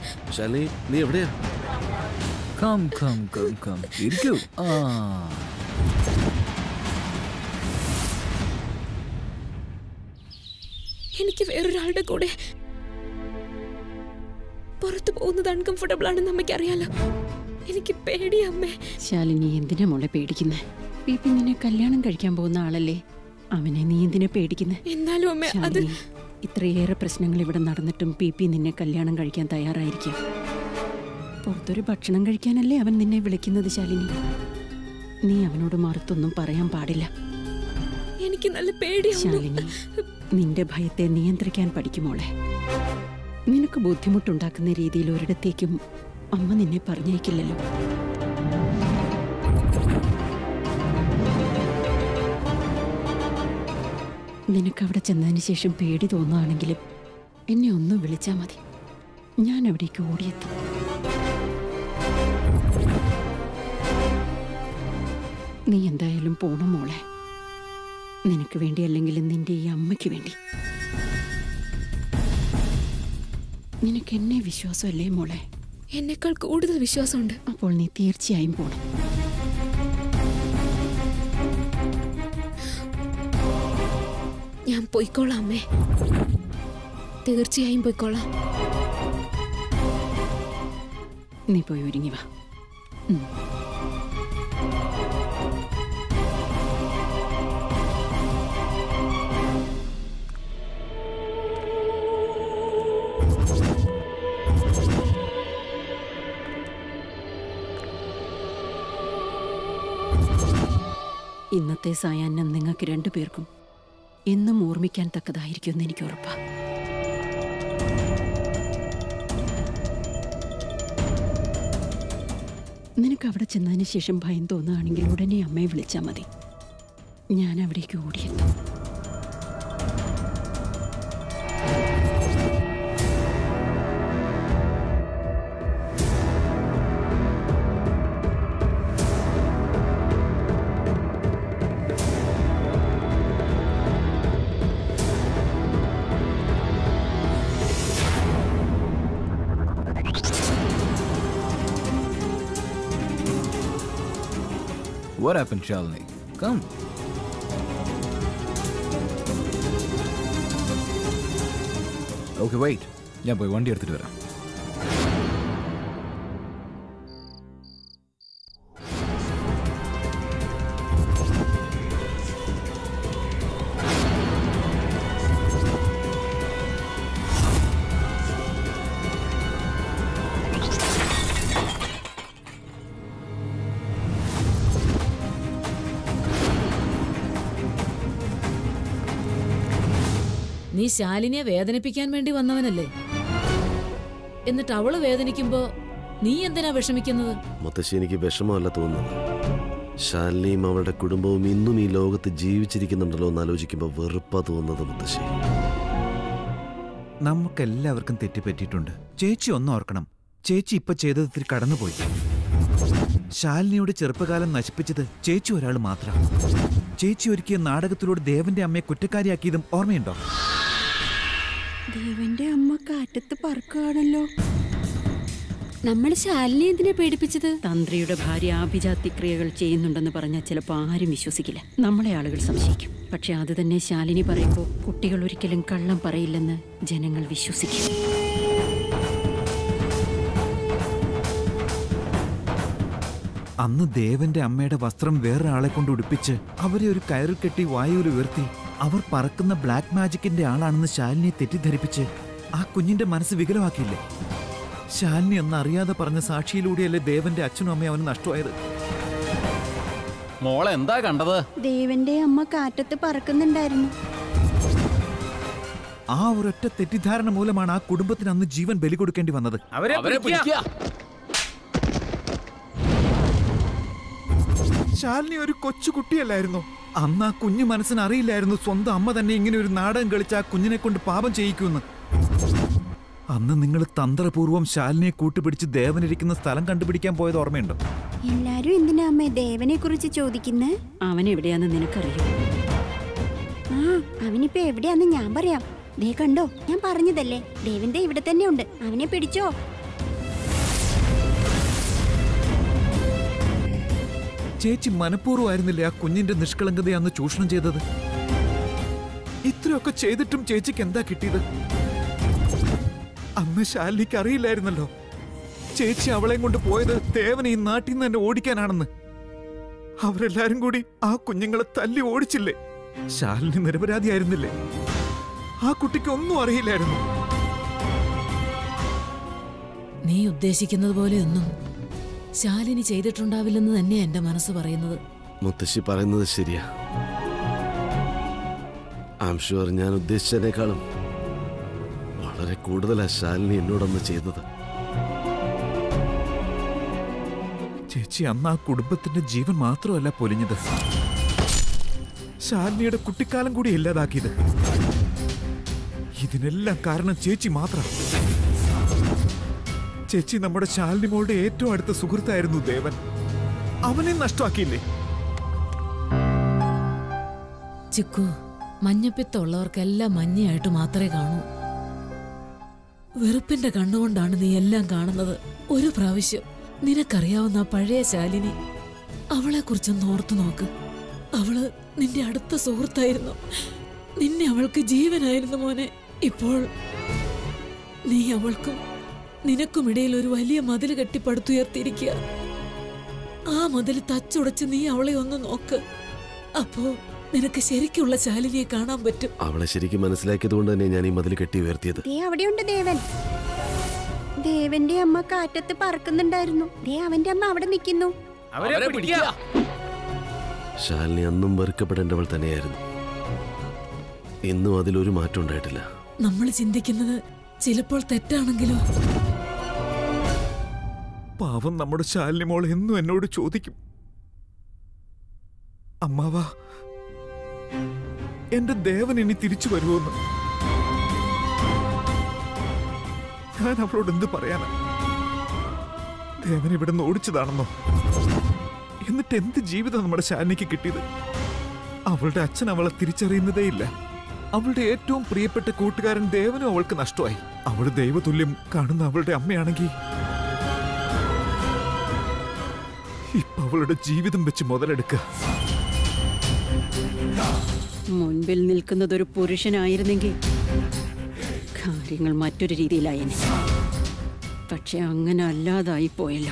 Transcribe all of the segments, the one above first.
ശാലിനി, നീ എവിടെയാ? Come come come come ഇരിക്കൂ. എനിക്ക് വേറൊരാളുടെ കൂടെ പുറത്തു പോകുന്നത് അൺകംഫർട്ടബിൾ ആണെന്ന് അമ്മയ്ക്ക് അറിയാലോ. എനിക്ക് പേടിയാ അമ്മേ. ശാലിനി, എന്തിനാ മോളെ പേടിക്കുന്നേ? പീപ്പി നിന്നെ കല്യാണം കഴിക്കാൻ പോകുന്ന ആളല്ലേ, അവനെ നീ എന്തിനാ പേടിക്കുന്നേ? എന്നാലും അമ്മേ, അത് ഇത്രയേറെ പ്രശ്നങ്ങൾ ഇവിടെ നടന്നിട്ടും പീപ്പി നിന്നെ കല്യാണം കഴിക്കാൻ തയ്യാറായിരിക്കും. പുറത്തൊരു ഭക്ഷണം കഴിക്കാനല്ലേ അവൻ നിന്നെ വിളിക്കുന്നത്. ശാലിനി, നീ അവനോട് മറുത്തൊന്നും പറയാൻ പാടില്ല. എനിക്ക് നല്ല പേടിയാ. ശാലിനി, നിന്റെ ഭയത്തെ നിയന്ത്രിക്കാൻ പഠിക്കുമോളെ. നിനക്ക് ബുദ്ധിമുട്ടുണ്ടാക്കുന്ന രീതിയിൽ ഒരിടത്തേക്കും അമ്മ നിന്നെ പറഞ്ഞേക്കില്ലല്ലോ. നിനക്കവിടെ ചെന്നതിന് ശേഷം പേടി തോന്നുകയാണെങ്കിലും എന്നെ ഒന്ന് വിളിച്ചാൽ മതി, ഞാൻ അവിടേക്ക് ഓടിയെത്തും. നീ എന്തായാലും പോണം മോളെ. നിനക്ക് വേണ്ടി അല്ലെങ്കിലും നിന്റെ ഈ അമ്മയ്ക്ക് വേണ്ടി. നിനക്ക് എന്നെ വിശ്വാസമല്ലേ മോളെ? എന്നെക്കാൾ കൂടുതൽ വിശ്വാസമുണ്ട്. അപ്പോൾ നീ തീർച്ചയായും പോണം. ഞാൻ പോയിക്കോളാം അമ്മേ, തീർച്ചയായും പോയിക്കോളാം. നീ പോയി ഒരുങ്ങി വാ. ഇന്നത്തെ സായാഹ്നം നിങ്ങൾക്ക് രണ്ടുപേർക്കും എന്നും ഓർമ്മിക്കാൻ തക്കതായിരിക്കുമെന്ന് എനിക്ക് ഉറപ്പാണ്. നിനക്ക് അവിടെ ചെന്നതിന് ശേഷം ഭയം തോന്നുകയാണെങ്കിൽ ഉടനെ അമ്മയെ വിളിച്ചാൽ മതി, ഞാൻ അവിടേക്ക് ഓടിയെത്തും. What happened, Shalini? Come. Okay, wait. ഞാൻ പോയി വണ്ടി എടുത്തിട്ട് വരാം. നീ ശാലിനിയെ വേദനിപ്പിക്കാൻ വേണ്ടി വന്നവനല്ലേ? എന്നിട്ട് അവള് വേദനിക്കുമ്പോ നീ എന്തിനാ വിഷമിക്കുന്നത്? മുത്തശ്ശി, എനിക്ക് വിഷമമല്ല തോന്നുന്നത്. ശാലിനിയും അവളുടെ കുടുംബവും ഇന്നും ഈ ലോകത്ത് ജീവിച്ചിരിക്കുന്നുണ്ടല്ലോ എന്ന് ആലോചിക്കുമ്പോൾ വെറുപ്പാ തോന്നുന്നത് മുത്തശ്ശി. നമുക്കെല്ലാവർക്കും തെറ്റുപറ്റിയിട്ടുണ്ട്. ചേച്ചി ഒന്നും ഓർക്കണം, ചേച്ചി ഇപ്പൊ ചെയ്തത് ഇത്തിരി കടന്നുപോയി. ശാലിനിയുടെ ചെറുപ്പകാലം നശിപ്പിച്ചത് ചേച്ചി ഒരാൾ മാത്രം. ചേച്ചി ഒരുക്കിയ നാടകത്തിലൂടെ ദേവന്റെ അമ്മയെ കുറ്റക്കാരിയാക്കിയതും ഓർമ്മയുണ്ടോ? ദേവന്റെ അമ്മ കാറ്റത്ത് പറക്കുകയാണല്ലോ. നമ്മൾ ശാലിനി എന്തിനെ പേടിപ്പിച്ചത്? തന്ത്രിയുടെ ഭാര്യ ആഭിജാത്യ ക്രിയകൾ ചെയ്യുന്നുണ്ടെന്ന് പറഞ്ഞാൽ ചിലപ്പോൾ ആരും വിശ്വസിക്കില്ല, നമ്മളെ ആളുകൾ സംശയിക്കും. പക്ഷെ അത് തന്നെ ശാലിനി പറയുമ്പോൾ കുട്ടികൾ ഒരിക്കലും കള്ളം പറയില്ലെന്ന് ജനങ്ങൾ വിശ്വസിക്കും. അന്ന് ദേവന്റെ അമ്മയുടെ വസ്ത്രം വേറൊരാളെ കൊണ്ട് ഉടുപ്പിച്ച് അവരെ ഒരു കയറിൽ കെട്ടി വായുവിൽ ഉയർത്തി അവർ പറക്കുന്ന ബ്ലാക്ക് മാജിക്കിന്റെ ആളാണെന്ന് ശാലിനിയെ തെറ്റിദ്ധരിപ്പിച്ച് ആ കുഞ്ഞിന്റെ മനസ്സ് വികലമാക്കിയില്ലേ? ശാലിനി എന്ന് അറിയാതെ പറഞ്ഞ സാക്ഷിയിലൂടെയല്ലേ ദേവന്റെ അച്ഛനും അമ്മയും അവന് നഷ്ടമായത്? മോളെ എന്താ കണ്ടത്? ദേവന്റെ അമ്മ കാറ്റത്ത് പറക്കുന്നുണ്ടായിരുന്നു. ആ ഒരൊറ്റ തെറ്റിദ്ധാരണ മൂലമാണ് ആ കുടുംബത്തിന് അന്ന് ജീവൻ ബലി കൊടുക്കേണ്ടി വന്നത്. ശാലിനി ഒരു കൊച്ചു കുട്ടിയല്ലായിരുന്നു. അന്ന് ആ കുഞ്ഞു മനസ്സിന് അറിയില്ലായിരുന്നു സ്വന്തം അമ്മ തന്നെ ഇങ്ങനെ ഒരു നാടകം കളിച്ച് ആ കുഞ്ഞിനെ കൊണ്ട് പാപം ചെയ്യിക്കുമെന്ന്. അന്ന് നിങ്ങൾ തന്ത്രപൂർവ്വം ശാലിനിയെ കൂട്ടുപിടിച്ച് ദേവനിരിക്കുന്ന സ്ഥലം കണ്ടുപിടിക്കാൻ പോയത് ഓർമ്മയുണ്ടോ? എല്ലാരും എന്തിനാ അമ്മേ ദേവനെ കുറിച്ച് ചോദിക്കുന്നേ? അവൻ എവിടെയാന്ന് നിനക്കറിയോ? അവനിപ്പോ എവിടെയാന്ന് ഞാൻ പറയാം. ദേ കണ്ടോ, ഞാൻ പറഞ്ഞതല്ലേ ദേവന്റെ ഇവിടെ തന്നെ ഉണ്ട്, അവനെ പിടിച്ചോ. ചേച്ചി മനഃപൂർവ്വമായിരുന്നില്ലേ ആ കുഞ്ഞിന്റെ നിഷ്കളങ്കതയെ അന്ന് ചൂഷണം ചെയ്തത്? ഇത്രയൊക്കെ ചെയ്തിട്ടും ചേച്ചിക്ക് എന്താ കിട്ടിയത്? അന്ന് ശാലിനിക്ക് അറിയില്ലായിരുന്നല്ലോ ചേച്ചി അവളെയും കൊണ്ട് പോയത് ദേവനെ ഈ നാട്ടിൽ നിന്ന് തന്നെ ഓടിക്കാനാണെന്ന്. അവരെല്ലാരും കൂടി ആ കുഞ്ഞുങ്ങളെ തല്ലി ഓടിച്ചില്ലേ? ശാലിനി നിരപരാധിയായിരുന്നില്ലേ? ആ കുട്ടിക്ക് ഒന്നും അറിയില്ലായിരുന്നു. നീ ഉദ്ദേശിക്കുന്നത് പോലെയൊന്നും ശാലിനി ചെയ്തിട്ടുണ്ടാവില്ലെന്ന് തന്നെ എന്റെ മനസ്സ് പറയുന്നത്. മുത്തശ്ശി പറയുന്നത് ശരിയാ. ഐ ആം ഷുവർ ഞാൻ ഉദ്ദേശിച്ചതിനേക്കാളും വളരെ കൂടുതലാ ശാലിനി എന്നോടൊന്ന് ചെയ്തത്. ചേച്ചി അന്ന് ആ കുടുംബത്തിന്റെ ജീവൻ മാത്രമല്ല പൊലിഞ്ഞത്, ശാലിനിയുടെ കുട്ടിക്കാലം കൂടി ഇല്ലാതാക്കിയത്. ഇതിനെല്ലാം കാരണം ചേച്ചി മാത്രം. ചേച്ചി നമ്മുടെ ശാലിനി മോളുടെ ഏറ്റവും അടുത്ത സുഹൃത്തായിരുന്നു ദേവൻ. അവനെ നഷ്ടമാക്കിയില്ലേ? ചിക്കു, മഞ്ഞപ്പിത്തമുള്ളവർക്കെല്ലാം മഞ്ഞയായിട്ട് മാത്രമേ കാണൂ. വെറുപ്പിന്റെ കണ്ണുകൊണ്ടാണ് നീ എല്ലാം കാണുന്നത്. ഒരു പ്രാവശ്യം നിനക്കറിയാവുന്ന പഴയ ശാലിനി, അവളെ കുറിച്ചൊന്ന് ഓർത്തു നോക്ക്. അവള് നിന്റെ അടുത്ത സുഹൃത്തായിരുന്നു. നിന്നെ അവൾക്ക് ജീവനായിരുന്നു മോനെ. ഇപ്പോൾ നീ അവൾക്കും നിനക്കുമിടയിൽ ഒരു വലിയ മതിൽ കെട്ടി പടുത്തുയർത്തിയിരിക്കുക. ആ മതിൽ തച്ചുടച്ച് നീ അവളെ ഒന്ന് നോക്ക്. അപ്പോ നിനക്ക് ശരിക്കുള്ള ശാലിനിയെ കാണാൻ പറ്റും. അവളെ ശരിക്കും മനസ്സിലാക്കിയത് കൊണ്ട് തന്നെ ഞാൻ ഈ മതിൽ കെട്ടി ഉയർത്തിയത്. അവിടെയുണ്ട് ദേവൻ. ദേവന്റെ അമ്മ കാറ്റത്ത് പറക്കുന്നുണ്ടായിരുന്നു. അവന്റെ അമ്മ അവിടെ നിൽക്കുന്നു. ശാലിനി അന്നും വെറുക്കപ്പെടേണ്ടവൾ തന്നെയായിരുന്നു. ഇന്നും അതിലൊരു മാറ്റം ഉണ്ടായിട്ടില്ല. നമ്മൾ ചിന്തിക്കുന്നത് ചിലപ്പോൾ തെറ്റാണെങ്കിലോ? പാവം നമ്മുടെ ശാലിനി മോൾ എന്നും എന്നോട് ചോദിക്കും, അമ്മാവാ എന്റെ ദേവൻ ഇനി തിരിച്ചു വരുമോന്ന്. ഞാൻ അവളോട് എന്ത് പറയാനാ? ദേവൻ ഇവിടെ നിന്ന് ഓടിച്ചതാണെന്നോ? എന്നിട്ട് എന്ത് ജീവിതം നമ്മുടെ ശാലിനിക്ക് കിട്ടിയത്? അവളുടെ അച്ഛൻ അവളെ തിരിച്ചറിയുന്നതേയില്ല. അവളുടെ ഏറ്റവും പ്രിയപ്പെട്ട കൂട്ടുകാരൻ ദേവനും അവൾക്ക് നഷ്ടമായി. അവള് ദൈവതുല്യം കാണുന്ന അവളുടെ അമ്മയാണെങ്കിൽ ഇപ്പൊ അവളുടെ ജീവിതം വെച്ച് മുതലെടുക്കുക. മുൻപിൽ നിൽക്കുന്നത് ഒരു പുരുഷനായിരുന്നെങ്കിൽ കാര്യങ്ങൾ മറ്റൊരു രീതിയിലായേനെ. പക്ഷെ അങ്ങനെ അല്ലാതായി പോയല്ലോ.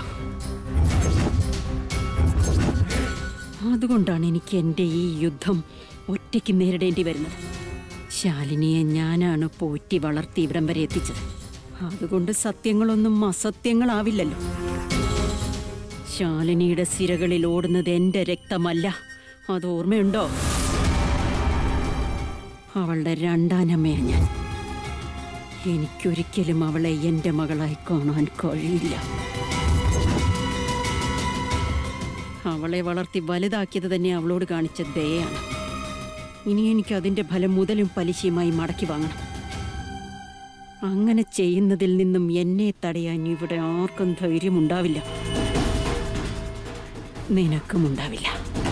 അതുകൊണ്ടാണ് എനിക്ക് എൻ്റെ ഈ യുദ്ധം ഒറ്റയ്ക്ക് നേരിടേണ്ടി വരുന്നത്. ശാലിനിയെ ഞാനാണ് പോറ്റി വളർത്തി ഇവിടം വരെ എത്തിച്ചത്. അതുകൊണ്ട് സത്യങ്ങളൊന്നും അസത്യങ്ങളാവില്ലല്ലോ. ശാലിനിയുടെ സിരകളിൽ ഓടുന്നത് എൻ്റെ രക്തമല്ല, അത് ഓർമ്മയുണ്ടോ? അവളുടെ രണ്ടാനമ്മയാണ് ഞാൻ. എനിക്കൊരിക്കലും അവളെ എൻ്റെ മകളായി കാണാൻ കഴിയില്ല. അവളെ വളർത്തി വലുതാക്കിയത് തന്നെ അവളോട് കാണിച്ച ദയയാണ്. ഇനി എനിക്ക് അതിൻ്റെ ഫലം മുതലും പലിശയുമായി മടക്കി വാങ്ങണം. അങ്ങനെ ചെയ്യുന്നതിൽ നിന്നും എന്നെ തടയാൻ ഇവിടെ ആർക്കും ധൈര്യമുണ്ടാവില്ല. നിനക്കും ഉണ്ടാവില്ല.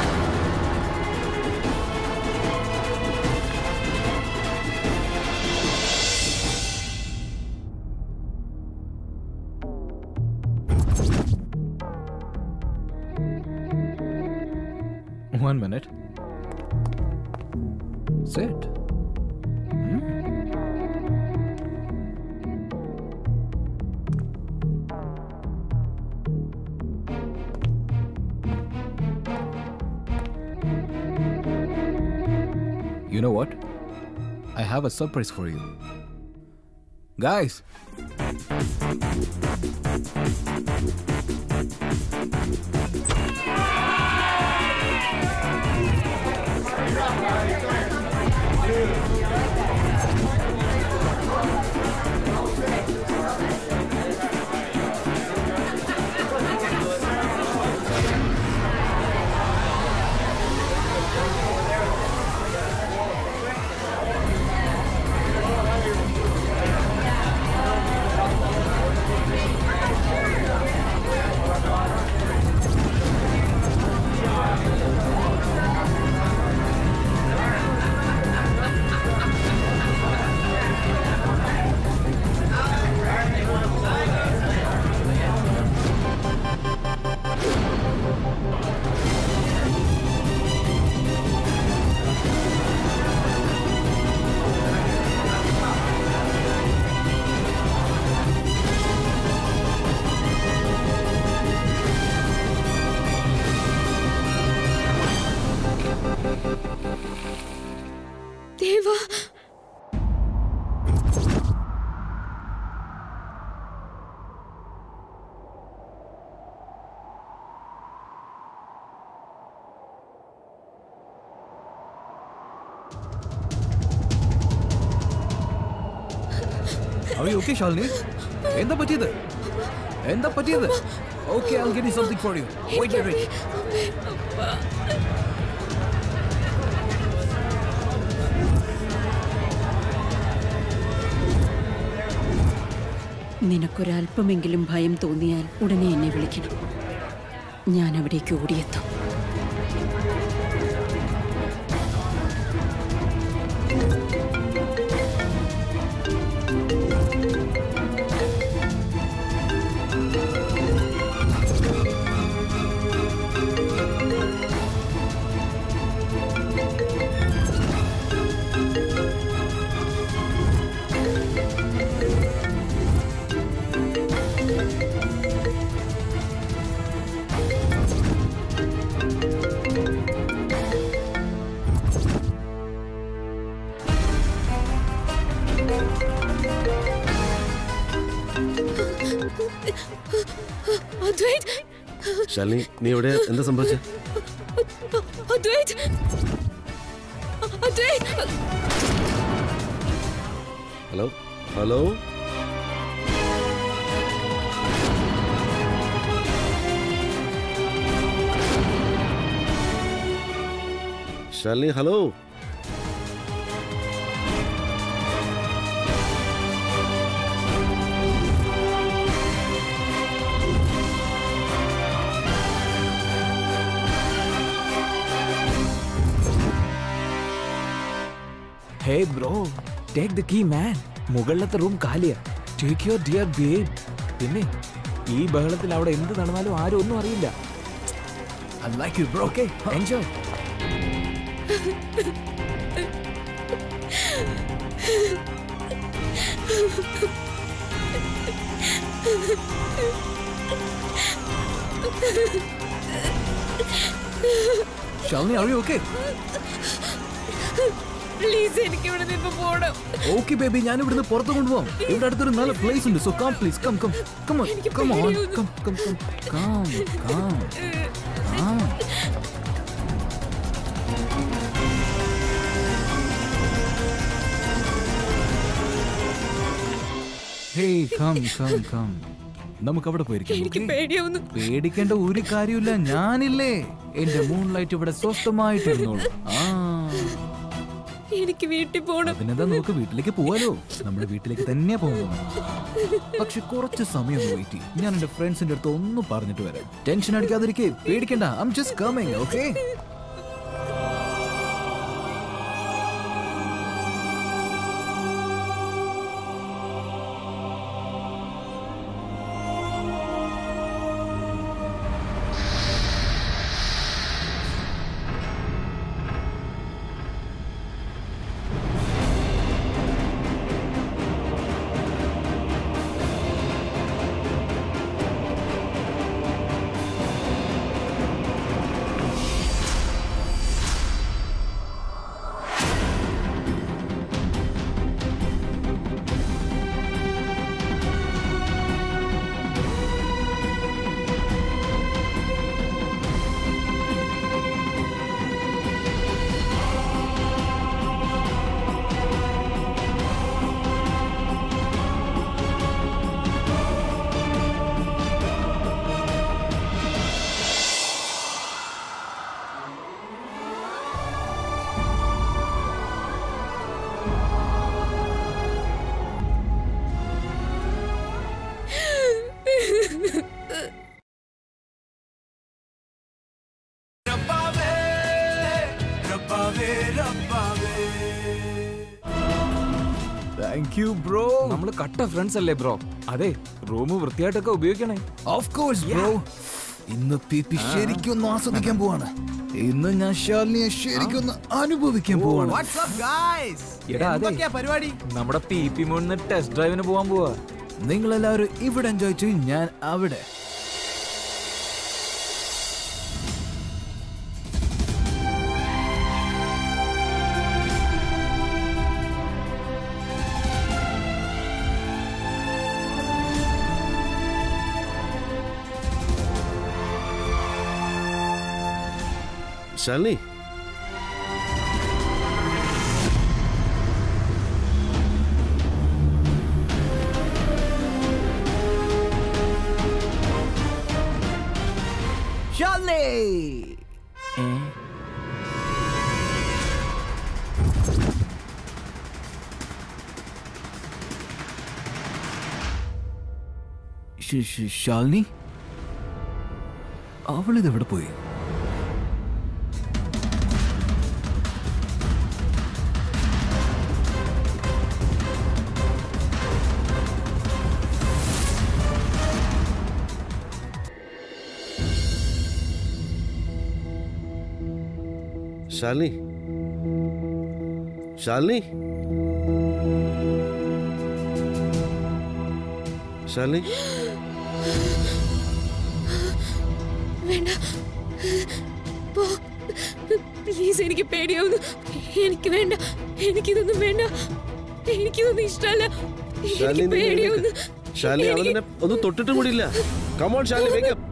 One minute. Sit. You know what? I have a surprise for you. Guys! Are you okay, Shalini? എന്താ പറ്റിയത്? Okay, I'll get you something for you. Wait. നിനക്കൊരല്പമെങ്കിലും ഭയം തോന്നിയാൽ ഉടനെ എന്നെ വിളിക്കണം. ഞാൻ അവിടേക്ക് ഓടിയെത്തും. ശാലിനി, നീ എവിടെ? എന്താ സംഭവിച്ചത്? Hello Shalini, hello. Hey bro, take the key man. മുകളിലത്തെ റൂം കാലിയാ. Take your dear babe. പിന്നെ ഈ ബഹളത്തിൽ അവിടെ എന്ത് നടന്നാലും ആരും ഒന്നും അറിയില്ല. I like you bro. Okay, enjoy. Shalini, are you okay? Please, എനിക്ക് ഇവിടെ നിന്ന് പോണം. Okay baby, ഞാൻ ഇവിടുന്ന് പുറത്ത് കൊണ്ടുപോകാം. ഇവിടെ അടുത്തൊരു നല്ല പ്ലേസ് ഉണ്ട്. So come please, come on. Come on. Hey, come. നമുക്ക് അവിടെ പോയിരിക്കാം. എനിക്ക് പേടിയാവുന്നു. പേടിക്കേണ്ട ഒരു കാര്യമില്ല, ഞാനില്ലേ. എന്റെ മൂൺലൈറ്റ് ഇവിടെ സ്വസ്ഥമായിട്ടിരുന്നോളൂ. എനിക്ക് വീട്ടിൽ പോകണം. പിന്നെന്താ, നമുക്ക് വീട്ടിലേക്ക് പോവാലോ. നമ്മുടെ വീട്ടിലേക്ക് തന്നെ പോകുന്നു. പക്ഷെ കുറച്ച് സമയം വെയിറ്റ് ചെയ്യും. ഞാൻ എന്റെ ഫ്രണ്ട്സിന്റെ അടുത്ത് ഒന്നും പറഞ്ഞിട്ട് വരാം. ടെൻഷൻ അടിക്കാതിരിക്കേ, പേടിക്കണ്ട. I am just coming. Okay? Thank you bro. നമ്മൾ കട്ട ഫ്രണ്ട്സ് അല്ലേ ബ്രോ? അതെ, റൂം വൃത്തിയായിട്ടൊക്കെ ഉപയോഗിക്കണേ. Of course bro. ഇന്ന് പിപി ശരിക്കും ഒന്ന് ആസ്വദിക്കാൻ പോവാണ്. ഇന്ന് ഞാൻ ശാലിനിയെ ശരിക്കും ഒന്ന് അനുഭവിക്കാൻ പോവാണ്. എടാ, അതെ, നമ്മുടെ പിപി മൂന്ന് ടെസ്റ്റ് ഡ്രൈവിന് പോവാൻ പോവാ. നിങ്ങളെല്ലാവരും ഇവിടെ എൻജോയ് ചെയ്യും, ഞാൻ അവിടെ. ശാലിനി, ശാലിനി അവളിതെവിടെ പോയി? ശാലിനി ശാലിനി ശാലിനി വേണ്ട, പോ പ്ലീസ്. എനിക്ക് പേടിയാവുന്നു. എനിക്ക് വേണ്ട, എനിക്കിതൊന്നും വേണ്ട, എനിക്കിതൊന്നും ഇഷ്ടമല്ല. എനിക്ക് പേടിയാവുന്നു. ശാലിനി അവൻ നിന്നെ ഒന്നും തൊട്ടിട്ടും കൂടിയില്ല. Come on Shalini, wake up.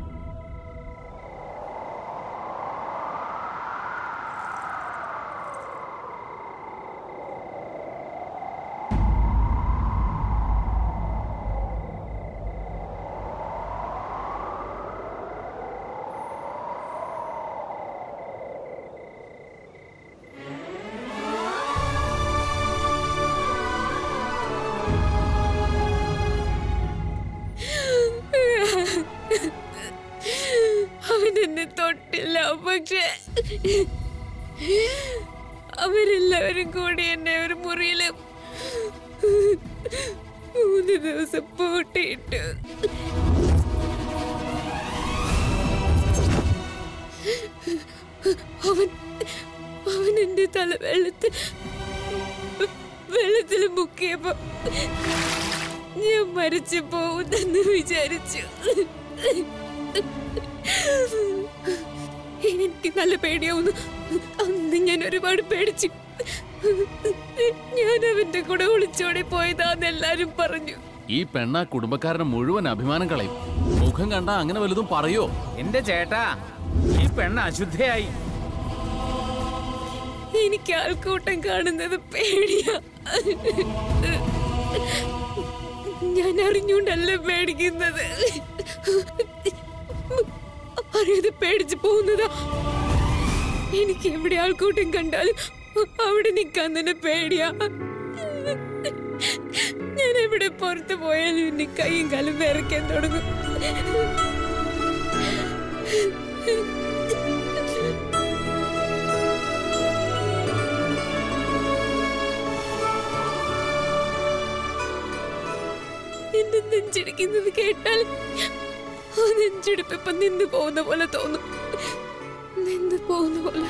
അവനെന്നെ തൊട്ടില്ല, പക്ഷെ അവരെല്ലാവരും കൂടി എന്നെ ഒരു മുറിയില് 3 ദിവസം പൂട്ടിയിട്ടു. അവൻ എന്റെ തല വെള്ളത്തിൽ മുക്കിയപ്പോ ഞാൻ മരിച്ചു പോകുന്നെന്ന് വിചാരിച്ചു. എനിക്ക് നല്ല പേടിയാവുന്നു. അന്ന് ഞാൻ ഒരുപാട് പേടിച്ചു. ഞാൻ അവന്റെ കൂടെ ഒളിച്ചോടി പോയതാന്ന് എല്ലാരും പറഞ്ഞു. ഈ പെണ്ണ കുടുംബക്കാരന് മുഴുവൻ അഭിമാനം കളയും. മുഖം കണ്ടാ അങ്ങനെ വലുതും പറയോ? എന്റെ ചേട്ടാ, ഈ പെണ്ണ് അശുദ്ധയായി. എനിക്ക് ആൾക്കൂട്ടം കാണുന്നത് പേടിയാ. ഞാൻ അറിഞ്ഞുകൊണ്ടല്ല പേടിക്കുന്നത്, അറിയാതെ പേടിച്ചു പോകുന്നതാ. എനിക്ക് എവിടെ ആൾക്കൂട്ടം കണ്ടാലും അവിടെ നിൽക്കാൻ തന്നെ പേടിയാ. ഞാൻ എവിടെ പുറത്തു പോയാലും എന്റെ കൈയും കാലും വിറയ്ക്കാൻ തുടങ്ങും. എന്റെ നെഞ്ചിടിക്കുന്നത് കേട്ടാൽ ആ നെഞ്ചിടിപ്പ് ഇപ്പൊ നിന്ന് പോകുന്ന പോലെ തോന്നും. നിന്ന് പോകുന്ന പോലെ.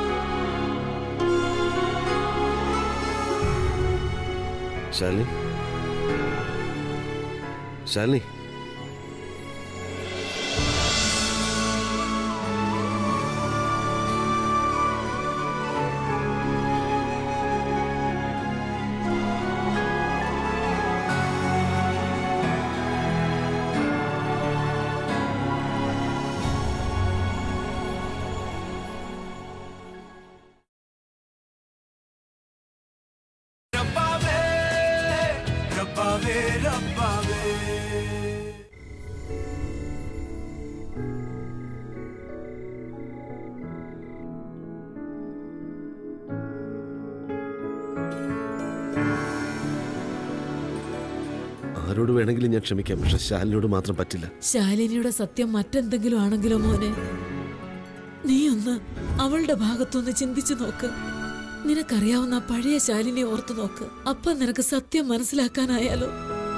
ശാലിനി ശാലിനി ആരോട് വേണമെങ്കിലും ഞാൻ ക്ഷമിക്കാം, പക്ഷെ ശാലിനിയോട് മാത്രം പറ്റില്ല. ശാലിനിയുടെ സത്യം മറ്റെന്തെങ്കിലും ആണെങ്കിലോ മോനെ? നീ ഒന്ന് അവളുടെ ഭാഗത്തൊന്ന് ചിന്തിച്ചു നോക്ക്. നിനക്കറിയാവുന്ന ആ പഴയ ശാലിനെ ഓർത്തു നോക്ക്. അപ്പൊ നിനക്ക് സത്യം മനസ്സിലാക്കാനായാലോ?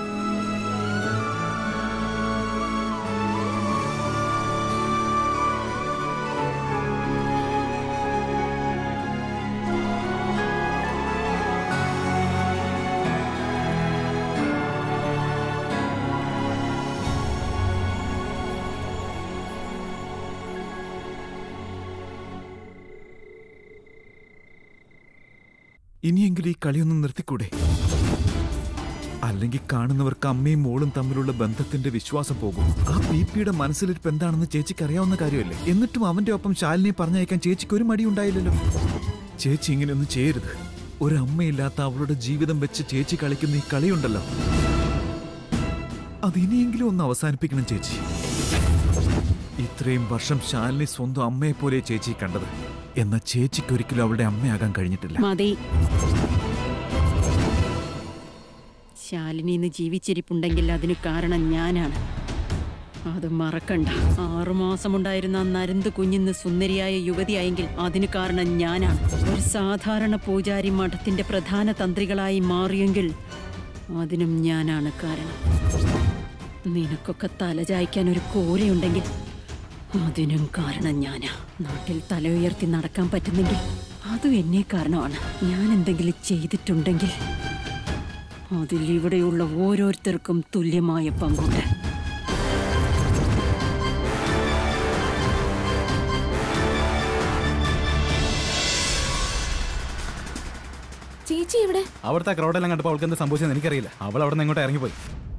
ഇനിയെങ്കിലും ഈ കളിയൊന്നും നിർത്തിക്കൂടെ? അല്ലെങ്കിൽ കാണുന്നവർക്ക് അമ്മയും മോളും തമ്മിലുള്ള ബന്ധത്തിന്റെ വിശ്വാസം പോകും. ആ പിയുടെ മനസ്സിലിരിപ്പ് എന്താണെന്ന് ചേച്ചിക്ക് അറിയാവുന്ന കാര്യമല്ലേ? എന്നിട്ടും അവന്റെ ഒപ്പം ശാലിനിയെ പറഞ്ഞയക്കാൻ ചേച്ചിക്ക് ഒരു മടി ഉണ്ടായില്ലല്ലോ. ചേച്ചി ഇങ്ങനെയൊന്നും ചെയ്യരുത്. ഒരമ്മയില്ലാത്ത അവളുടെ ജീവിതം വെച്ച് ചേച്ചി കളിക്കുന്ന ഈ കളിയുണ്ടല്ലോ, അത് ഇനിയെങ്കിലും ഒന്ന് അവസാനിപ്പിക്കണം ചേച്ചി. ഇത്രയും വർഷം ശാലിനി സ്വന്തം അമ്മയെ പോലെ ചേച്ചി കണ്ടത്. എന്നാൽ ചേച്ചിക്കൊരിക്കലും അവളുടെ അമ്മയാകാൻ കഴിഞ്ഞിട്ടില്ല. മതി. ശാലിനി ഇന്ന് ജീവിച്ചിരിപ്പുണ്ടെങ്കിൽ അതിന് കാരണം ഞാനാണ്. അത് മറക്കണ്ട. 6 മാസമുണ്ടായിരുന്ന ആ നരന്ത് കുഞ്ഞിന്ന് സുന്ദരിയായ യുവതിയായെങ്കിൽ അതിന് കാരണം ഞാനാണ്. ഒരു സാധാരണ പൂജാരി മഠത്തിന്റെ പ്രധാന തന്ത്രികളായി മാറിയെങ്കിൽ അതിനും ഞാനാണ് കാരണം. നിനക്കൊക്കെ തലചായ്ക്കാൻ ഒരു കോലയുണ്ടെങ്കിൽ അതിനും കാരണം ഞാനാ. നാട്ടിൽ തല ഉയർത്തി നടക്കാൻ പറ്റുന്നെങ്കിൽ അതും എന്നെ കാരണമാണ്. ഞാൻ എന്തെങ്കിലും ചെയ്തിട്ടുണ്ടെങ്കിൽ അതിൽ ഇവിടെയുള്ള ഓരോരുത്തർക്കും തുല്യമായ പങ്കുണ്ട്. ചേച്ചി എവിടെ? അവിടുത്തെ ക്രൗഡെല്ലാം കണ്ടപ്പോൾ അവൾക്ക് എന്താ സംഭവിച്ചെന്ന് എനിക്കറിയില്ല. അവൾ അവിടെ നിന്ന് ഇങ്ങോട്ട് ഇറങ്ങിപ്പോയി.